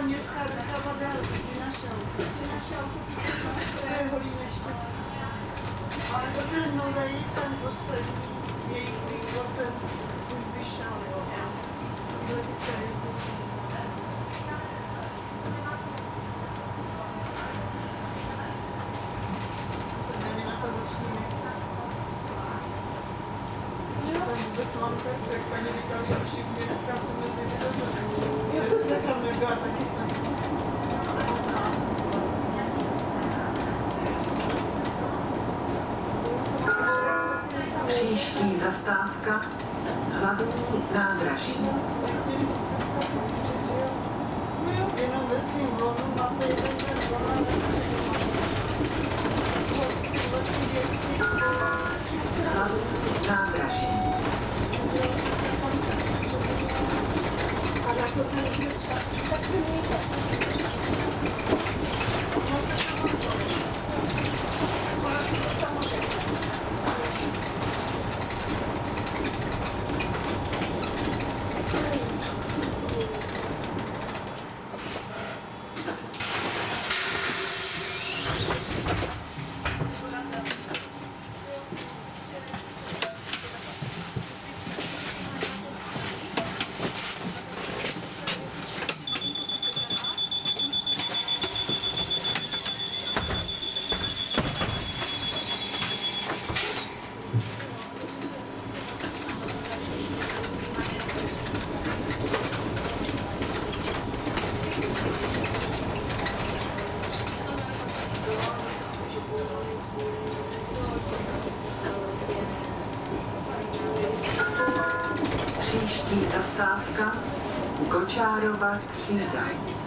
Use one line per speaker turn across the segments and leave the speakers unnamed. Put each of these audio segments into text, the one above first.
městská doprava dál, i naše auto. To je holý neštěstí. Ale to ten novej, ten poslední, jejich výbor, ten už by šel, jo. Byli by se jezdit. Ani na to roční nechce. Tam vůbec mám tak, jak paní říkala, že všichni říkám, to mezi vyřazení. Tam nebyla taky snad.
Příští zastávka hlavní nádraží.
Jenom ve svým vlonu máte jeden vlon.
Hlavní nádraží.
A na to ten čas, tak se mějte.
Příští zastávka Kočárova třída.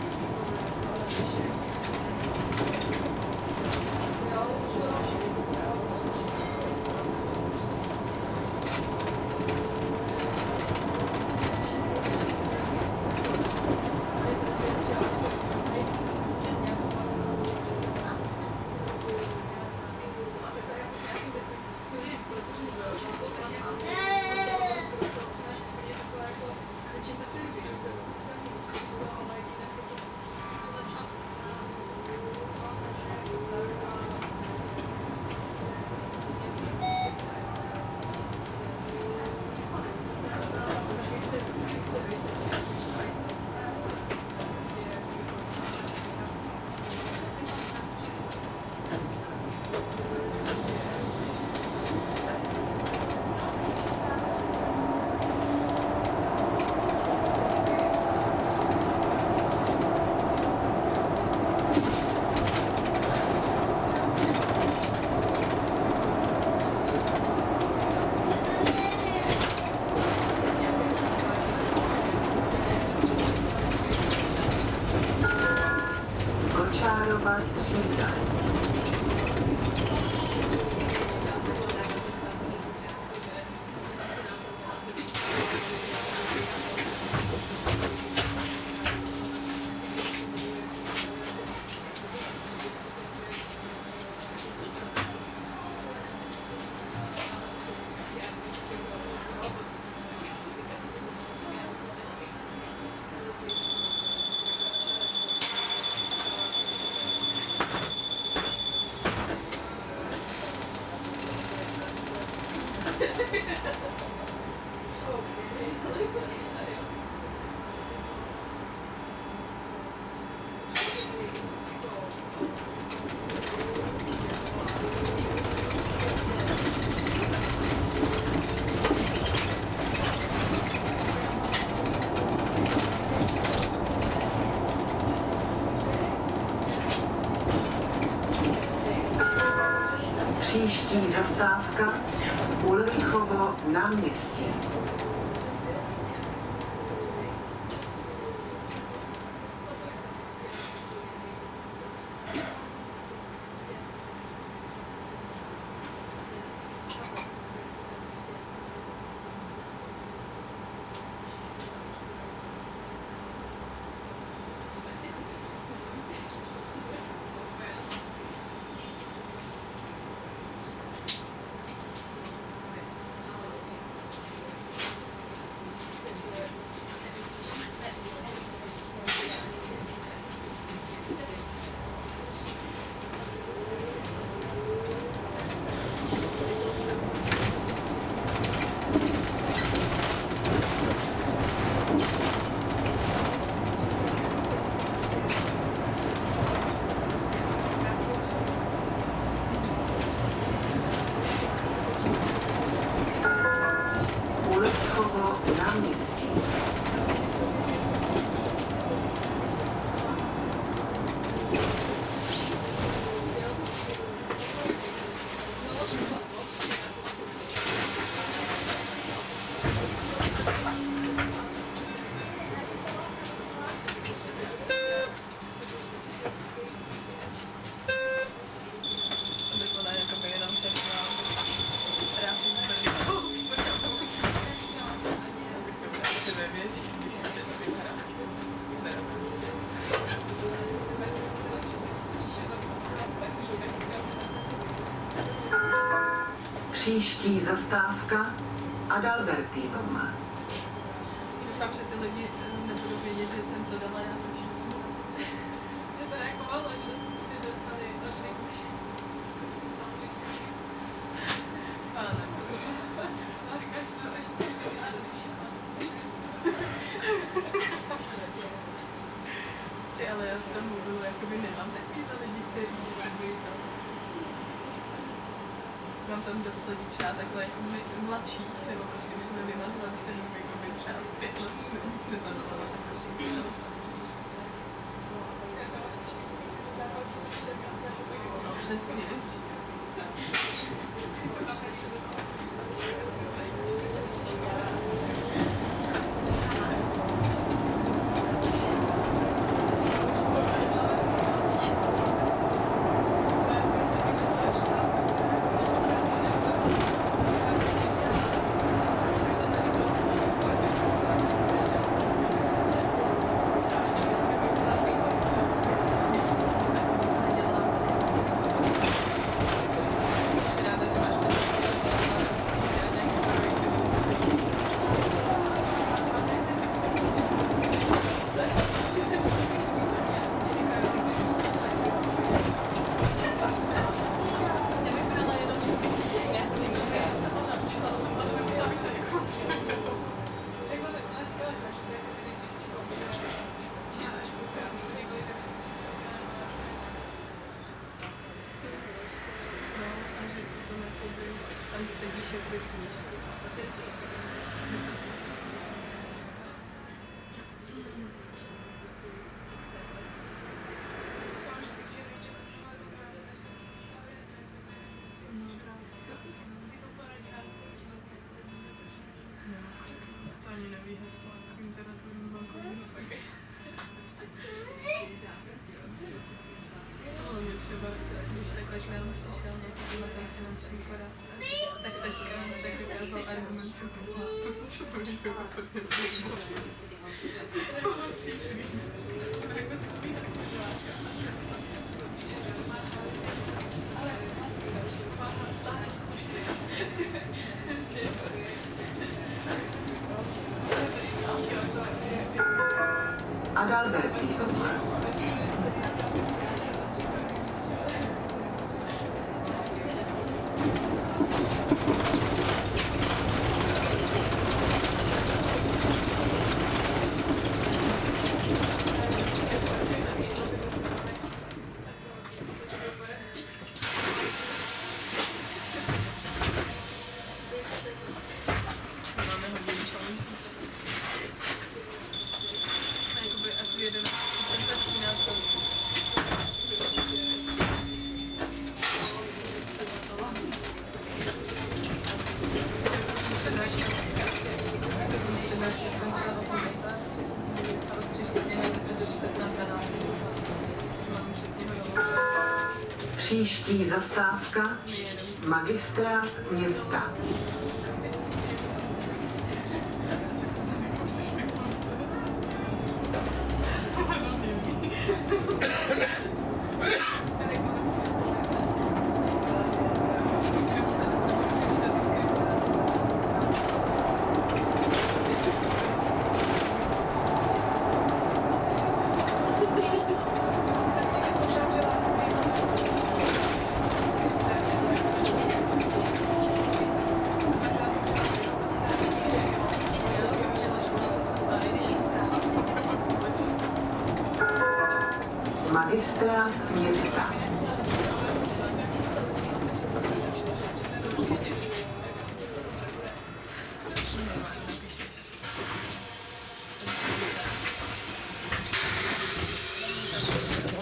Kočárova třída. Příští zastávka Ulrichovo náměstí. náměstí. Příští zastávka Adalbertinum.
Doufám, že ty lidi nebudou vědět, že jsem to dala já to číslo.
Je to jako mohlo, že dostali odlik už. Už se stali.
Ano.
A každou
Ty, ale já v tom mobilu jakoby nemám takovýhle lidi, kteří jakoby to... Mám tam dost lidí třeba takhle jako mladších, nebo prostě už jsem nevymazala, aby se jim jakoby třeba 5 let nic nezavolala, tak prostě chtěla. No, přesně. Tam sedíš jak vysníš. To ani neví heslo k internetovým bankovním službám. Hlavně třeba, když takhle k nám přišel nějaký ten finanční poradce, tak teďka tak dokázal argumenty, že to říká úplně
Adalbertinum.
Máme hodně šancí. A jakoby až v 11:30 začíná to. Přednáška skončila o 10 a od 3:45 do 4:12. Mám přesně hodinu.
Příští zastávka Magistrát města. Magistrát města.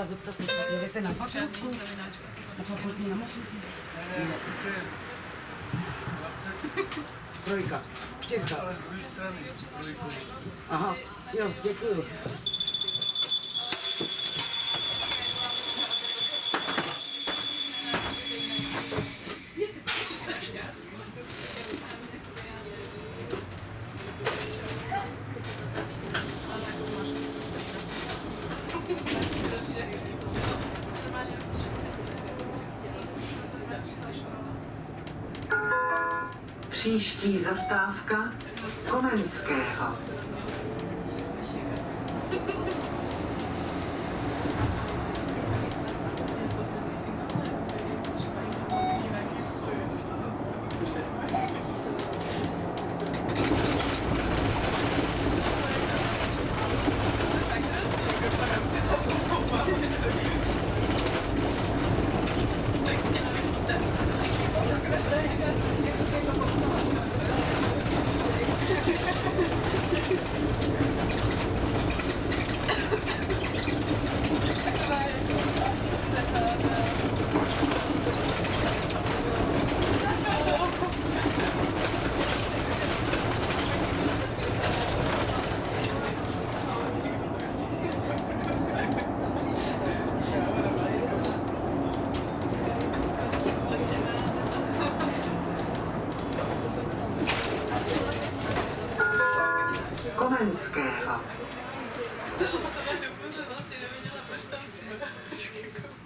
chtěla zeptat, jedete na fakultku? Na fakultní nemocnici? Trojka, 4.
Ale z druhé strany, trojku.
Aha, jo, děkuju.
Příští zastávka Komenského. Komenského.
Zašla jsem na dobu, že vlastně nevěděla, proč tam jsme.